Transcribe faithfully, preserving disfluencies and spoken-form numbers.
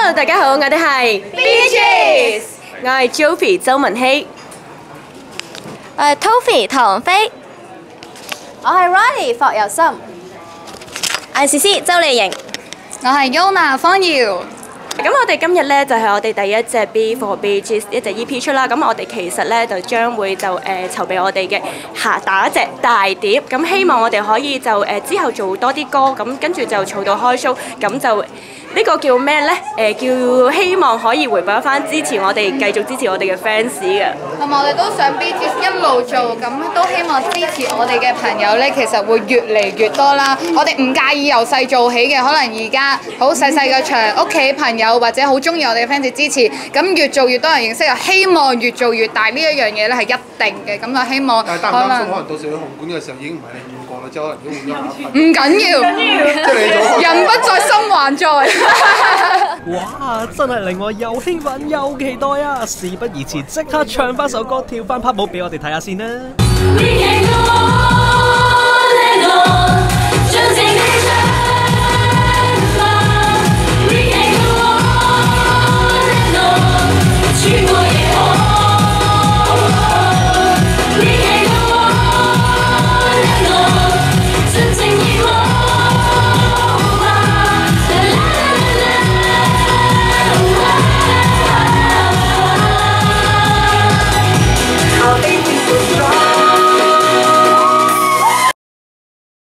Hello， 大家好，我哋係 Bee Gees， 我係 Joey 周文希， 我係 Toffee 唐飛， 我係 Riley 霍佑森， 我係 C C 周麗瑩， 我係 Yona 方瑤。 咁我哋今日咧就係、是、我哋第一隻 B for Bee Gees 一隻 E P 出啦。咁我哋其實咧就將會就誒、呃、籌備我哋嘅下打一隻大碟。咁希望我哋可以就誒、呃、之後做多啲歌，咁跟住就儲到開 show，咁就。呢個叫咩呢？誒、呃、叫希望可以回報翻支持我哋，繼續支持我哋嘅 fans 嘅。 同埋我哋都想 Bee Gees 一路做，咁都希望支持我哋嘅朋友呢，其實會越嚟越多啦。我哋唔介意由細做起嘅，可能而家好細細嘅場，屋企朋友或者好中意我哋嘅 fans 支持，咁越做越多人認識，又希望越做越大呢一樣嘢呢係一定嘅。咁就希望。 但係擔唔擔心可能到時去紅館嘅時候已經唔係你五個啦，即係可能已經換咗下。 唔緊要， 即係你做。 人不在心還在。 哇！真係令我又興奮又期待啊！事不宜遲，即刻唱翻首歌，跳翻 part 舞俾我哋睇下先啦！